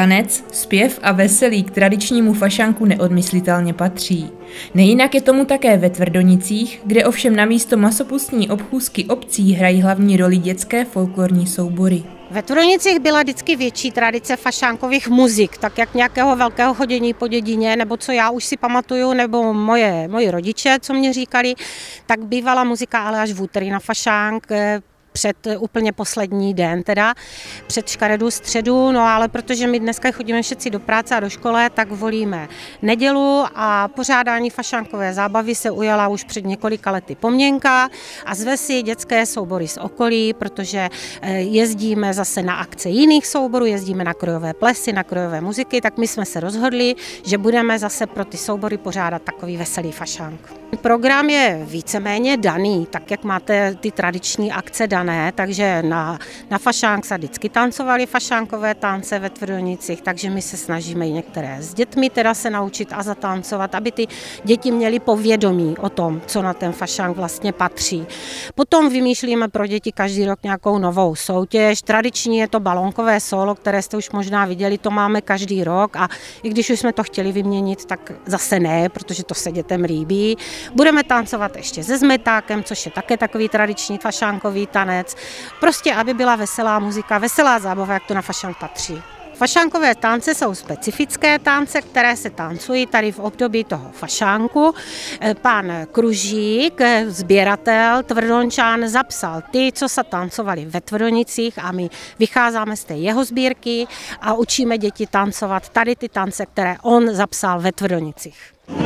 Tanec, zpěv a veselí k tradičnímu fašánku neodmyslitelně patří. Nejinak je tomu také ve Tvrdonicích, kde ovšem namísto masopustní obchůzky obcí hrají hlavní roli dětské folklorní soubory. Ve Tvrdonicích byla vždycky větší tradice fašánkových muzik, tak jak nějakého velkého chodění po dědině, nebo co já už si pamatuju, nebo moji rodiče, co mě říkali, tak bývala muzika ale až v úterý na fašánk, před úplně poslední den, teda před škaredou středu, no ale protože my dneska chodíme všetci do práce a do školy, tak volíme nedělu a pořádání fašánkové zábavy se ujala už před několika lety Poměnka a zve si dětské soubory z okolí, protože jezdíme zase na akce jiných souborů, jezdíme na krojové plesy, na krojové muziky, tak my jsme se rozhodli, že budeme zase pro ty soubory pořádat takový veselý fašánk. Program je víceméně daný, tak jak máte ty tradiční akce dané, takže na fašánk se vždycky tancovaly fašánkové tance ve Tvrdonicích, takže my se snažíme i některé s dětmi teda se naučit a zatancovat, aby ty děti měly povědomí o tom, co na ten fašánk vlastně patří. Potom vymýšlíme pro děti každý rok nějakou novou soutěž. Tradiční je to balónkové solo, které jste už možná viděli, to máme každý rok a i když už jsme to chtěli vyměnit, tak zase ne, protože to se dětem líbí. Budeme tancovat ještě se zmetákem, což je také takový tradiční fašánkový tanec. Prostě, aby byla veselá muzika, veselá zábava, jak to na fašánk patří. Fašánkové tance jsou specifické tance, které se tancují tady v období toho fašánku. Pan Kružík, sběratel Tvrdončan, zapsal ty, co se tancovali ve Tvrdonicích a my vycházíme z té jeho sbírky a učíme děti tancovat tady ty tance, které on zapsal ve Tvrdonicích.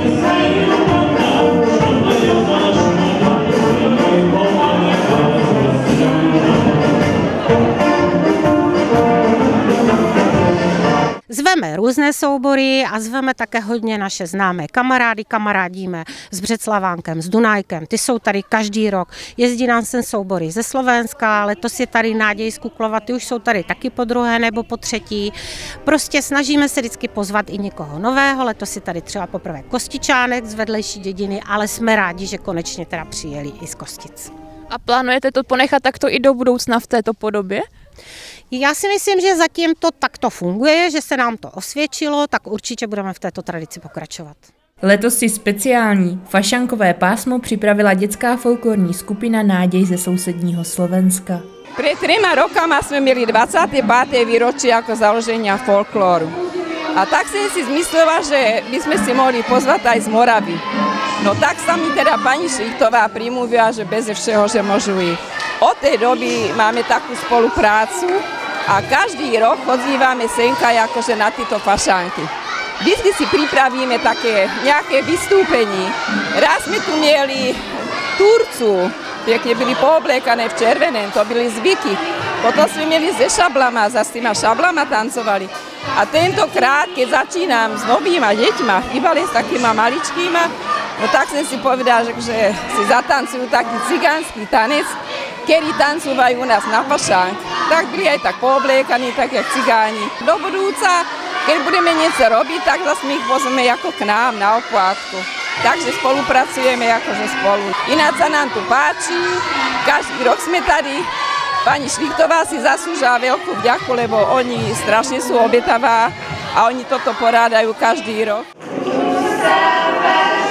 Zveme různé soubory a zveme také hodně naše známé kamarádíme s Břeclavánkem, s Dunajkem, ty jsou tady každý rok. Jezdí nám sem soubory ze Slovenska, letos je tady Náděj z Kuklova, ty už jsou tady taky po druhé nebo po třetí. Prostě snažíme se vždycky pozvat i někoho nového, letos je tady třeba poprvé Kostičánek z vedlejší dědiny, ale jsme rádi, že konečně teda přijeli i z Kostic. A plánujete to ponechat takto i do budoucna v této podobě? Já si myslím, že zatím to takto funguje, že se nám to osvědčilo, tak určitě budeme v této tradici pokračovat. Letos si speciální fašankové pásmo připravila dětská folklorní skupina Náděj ze sousedního Slovenska. Pred 3 rokama sme měli 25. výročí ako založenia folklóru. A tak som si zmyslela, že by sme si mohli pozvať aj z Moravy. No tak sa mi teda pani Šlichtová primluvila, že bez všeho, že môžu ísť. Od tej doby máme takú spoluprácu a každý rok chodzívame senka akože na tieto fašánky. Vždy si pripravíme také nejaké vystúpenie. Raz sme tu mieli Turcu, pekne byli poobliekané v červeném, to byli zvyky. Potom sme mieli ze šablama, za s týma šablama tancovali. A tentokrát, keď začínam s novýma deťma, iba len s takýma maličkýma, no tak som si povedal, že si zatancujú taký cigánsky tanec, kedy tancúvajú u nás na fašánk. Tak byli aj tak poobliekaní, tak jak cigáni. Do budúca, keď budeme niečo robiť, tak zase my ich pozveme ako k nám na oplátku. Takže spolupracujeme akože spolu. Ináč sa nám tu páči, každý rok sme tady. Pani Šlichtová si zaslúžila veľkú vďaku, lebo oni strašne sú obetavá a oni toto porádajú každý rok.